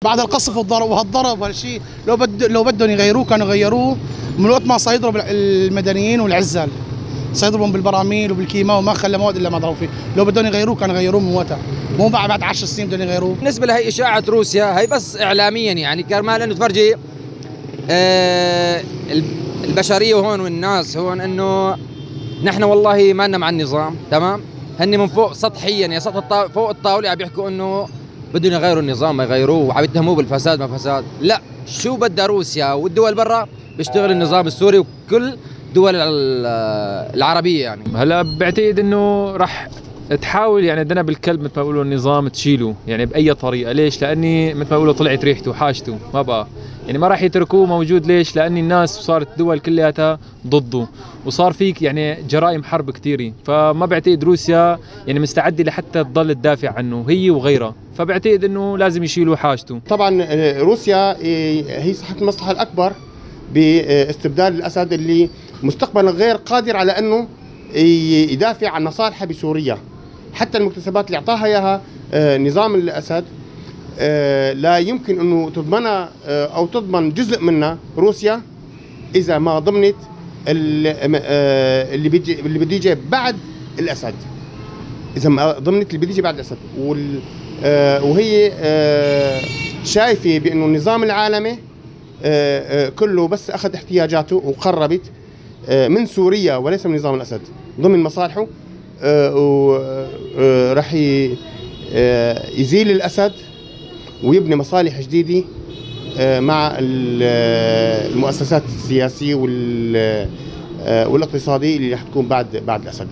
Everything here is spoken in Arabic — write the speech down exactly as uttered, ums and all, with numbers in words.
بعد القصف والضرب وهالضرب وهالشيء، لو بد لو بدهم يغيروه كانوا غيروه من وقت ما سيضربوا المدنيين والعزال، سيضربهم بالبراميل وبالكيماء وما خلى مواد الا ما ضربوا فيه، لو بدهم يغيروه كانوا غيروه من وقتها، مو بعد بعد عشر سنين بدهم يغيروه. بالنسبه لهي اشاعه روسيا هي بس اعلاميا، يعني كرمال انه تفرجي آه البشريه هون والناس هون انه نحن والله ما لنا مع النظام، تمام؟ هن من فوق سطحيا، يعني سطح الطاولة فوق الطاوله عم بيحكوا انه بدهم يغيروا النظام، ما يغيروه، وعم يتهموه بالفساد ما فساد، لا، شو بدها روسيا والدول برا بيشتغل النظام السوري وكل دول العربيه. يعني هلا بعتقد انه راح تحاول يعني ذنب الكلب مثل ما بيقولوا النظام تشيله يعني باي طريقه، ليش؟ لاني مثل ما بيقولوا طلعت ريحته وحاجته ما بقى، يعني ما راح يتركوه موجود، ليش؟ لاني الناس صارت الدول كلياتها ضده، وصار فيك يعني جرائم حرب كثيره، فما بعتقد روسيا يعني مستعده لحتى تضل تدافع عنه هي وغيرها، فبعتقد انه لازم يشيلوا حاجته. طبعا روسيا هي صاحبة المصلحه الاكبر باستبدال الاسد اللي مستقبلا غير قادر على انه يدافع عن مصالحه بسوريا، حتى المكتسبات اللي اعطاها اياها نظام الاسد لا يمكن انه تضمنها او تضمن جزء منها روسيا اذا ما ضمنت اللي بيجي اللي بده يجي بعد الاسد، اذا ما ضمنت اللي بده يجي بعد الاسد، وهي شايفه بانه النظام العالمي كله بس اخذ احتياجاته وقربت من سوريا وليس من نظام الاسد ضمن مصالحه، وراح يزيل الاسد ويبني مصالح جديده مع المؤسسات السياسيه والاقتصاديه اللي راح تكون بعد بعد الاسد.